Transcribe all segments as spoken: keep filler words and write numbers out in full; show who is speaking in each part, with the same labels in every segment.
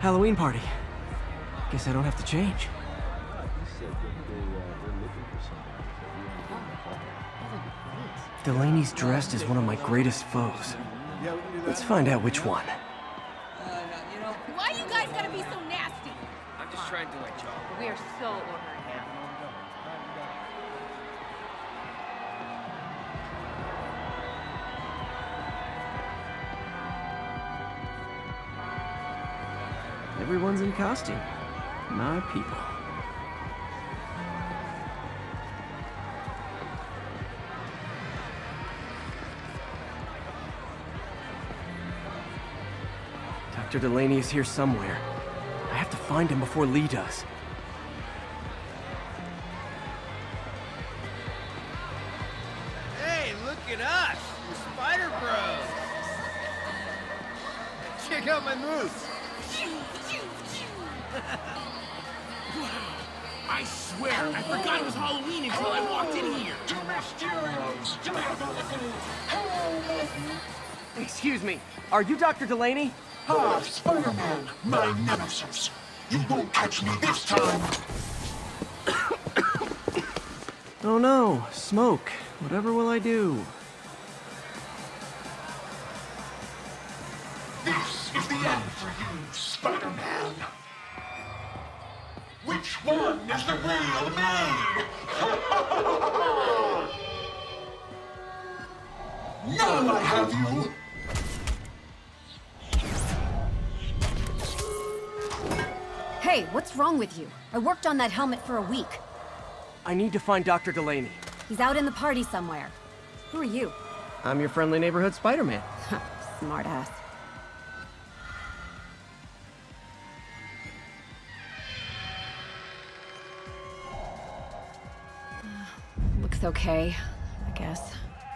Speaker 1: Halloween party. Guess I don't have to change. Delaney's dressed as one of my greatest foes. Let's find out which one.
Speaker 2: Why you guys gotta be so nasty?
Speaker 3: I'm just trying to do my job.
Speaker 2: We are so ornery now.
Speaker 1: Everyone's in costume. My people. Doctor Delaney is here somewhere. I have to find him before Lee does.
Speaker 3: Hey, look at us! We're Spider Bros! Check out my moves!
Speaker 4: I swear, I forgot it was Halloween until I walked in here.
Speaker 1: Excuse me, are you Doctor Delaney?
Speaker 5: Ah, Spider-Man, my nemesis. You won't catch me this time.
Speaker 1: Oh no, smoke. Whatever will I do?
Speaker 5: This is the end for you, Spider-Man. Which one is the real me? Now I have you.
Speaker 6: Hey, what's wrong with you? I worked on that helmet for a week.
Speaker 1: I need to find Doctor Delaney.
Speaker 6: He's out in the party somewhere. Who are you?
Speaker 1: I'm your friendly neighborhood Spider-Man.
Speaker 6: Smartass. Looks okay, I guess.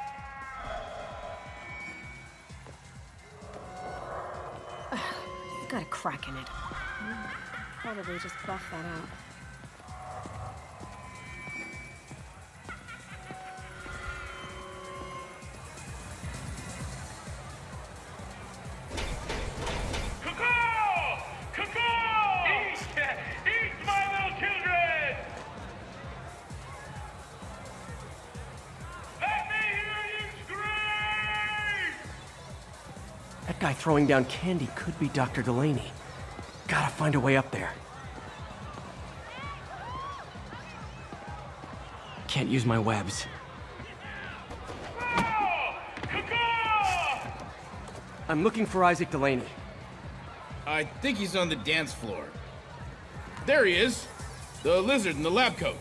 Speaker 6: It's got a crack in it. Probably just buff that out.
Speaker 7: Cuckoo! Cuckoo! Eat! Eat, my little children! Let me hear you scream!
Speaker 1: That guy throwing down candy could be Doctor Delaney. Gotta find a way up there. Can't use my webs. I'm looking for Isaac Delaney.
Speaker 4: I think he's on the dance floor. There he is! The lizard in the lab coat.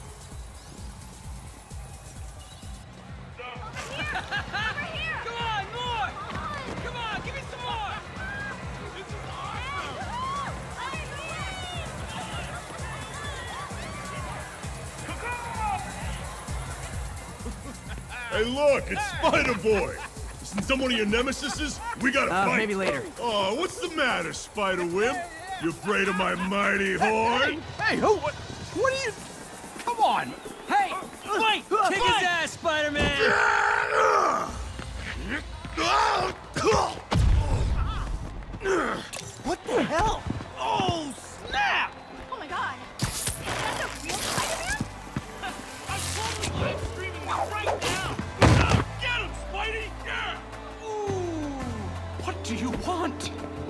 Speaker 7: Hey, look, it's Spider-Boy! Isn't someone of your nemesises? We gotta
Speaker 1: Uh,
Speaker 7: fight!
Speaker 1: maybe later.
Speaker 7: Oh, what's the matter, Spider-Wimp? You afraid of my mighty horn?
Speaker 3: Hey, who? What, what are you? Come on! Hey! Wait! Kick his ass, Spider-Man! What the hell? Oh, snap!
Speaker 2: Oh my god. Is that the real Spider-Man?
Speaker 7: I'm totally live streaming right now! Get him, Spidey! Yeah!
Speaker 3: Ooh! What do you want?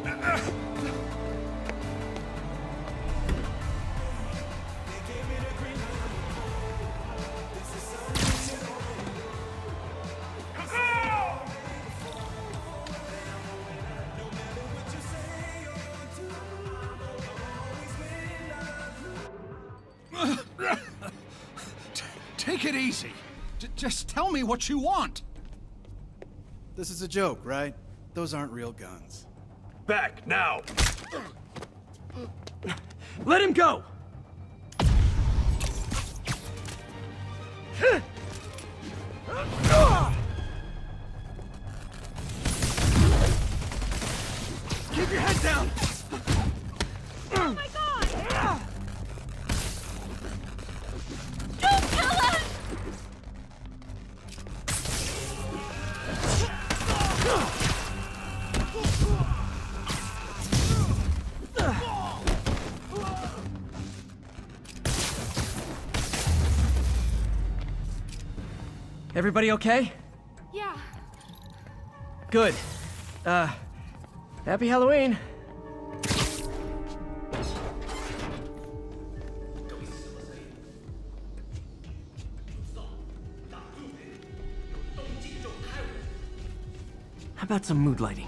Speaker 8: Take it easy. J- just tell me what you want.
Speaker 9: This is a joke, right? Those aren't real guns.
Speaker 7: Back, now!
Speaker 1: Let him go!
Speaker 3: Keep your head down!
Speaker 2: Oh my god! Don't kill us!
Speaker 1: Everybody okay?
Speaker 2: Yeah.
Speaker 1: Good. Uh, happy Halloween. How about some mood lighting?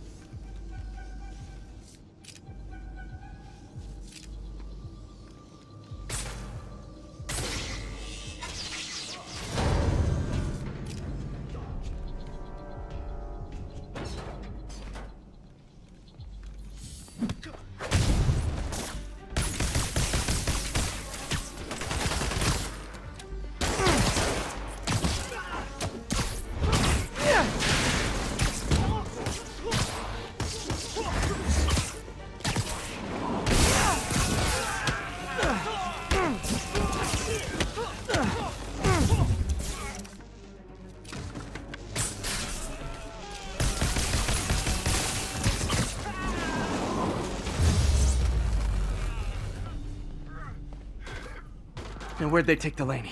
Speaker 1: And where'd they take Delaney?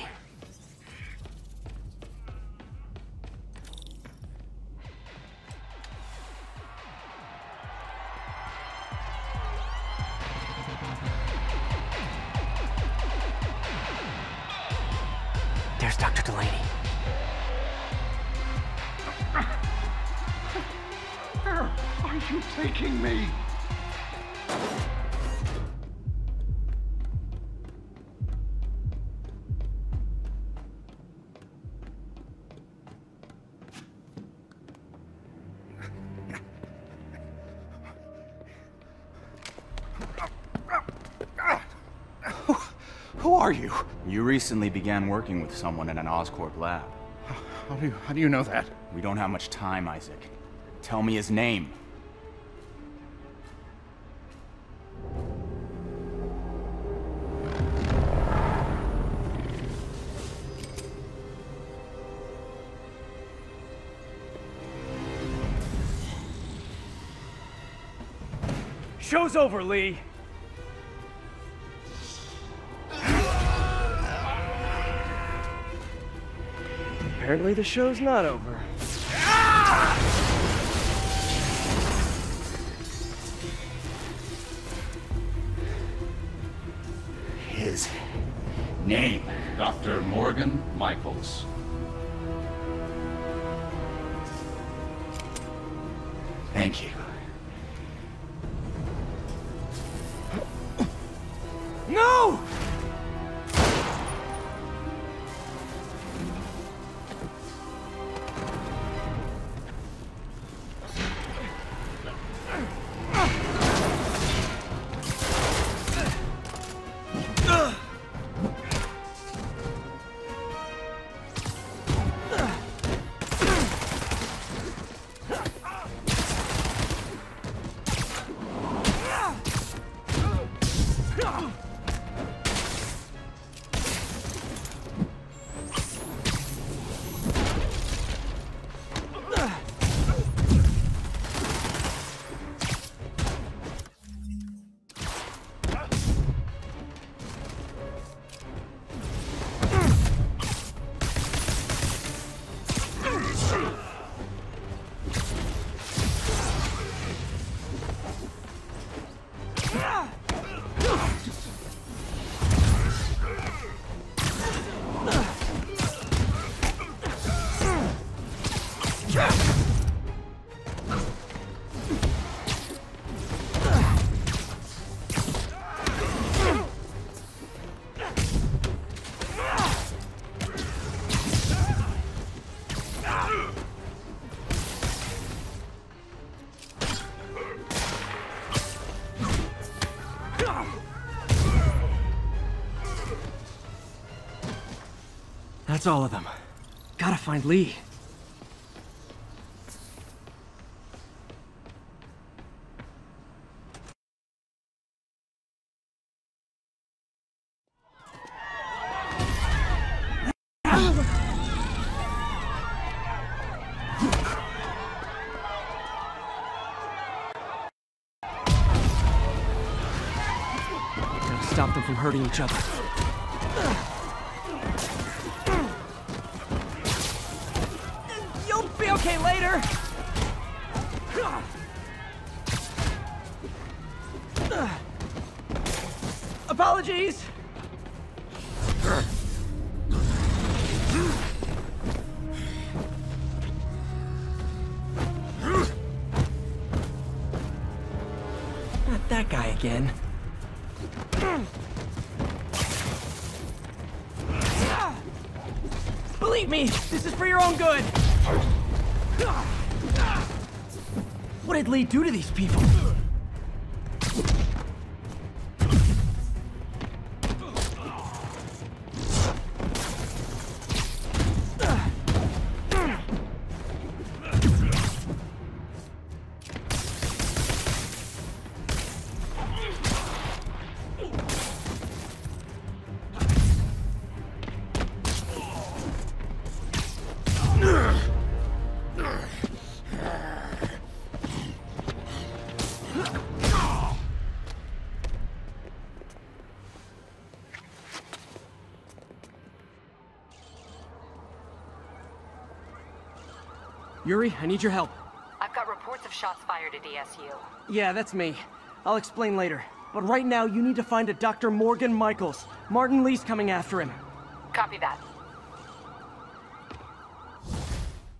Speaker 1: There's Doctor Delaney.
Speaker 8: Where are you taking me? Who are you?
Speaker 10: You recently began working with someone in an Oscorp lab.
Speaker 8: How do you, how do you know that?
Speaker 10: We don't have much time, Isaac. Tell me his name.
Speaker 1: Show's over, Lee. Apparently the show's not over.
Speaker 10: His name.
Speaker 11: Doctor Morgan Michaels.
Speaker 10: Thank you.
Speaker 1: No! That's all of them. Gotta find Lee. Gotta stop them from hurting each other. Okay, later! Apologies! Not that guy again. Believe me, this is for your own good! What did Lee do to these people? Yuri, I need your help.
Speaker 12: I've got reports of shots fired at E S U.
Speaker 1: Yeah, that's me. I'll explain later. But right now, you need to find a Doctor Morgan Michaels. Martin Lee's coming after him.
Speaker 12: Copy that.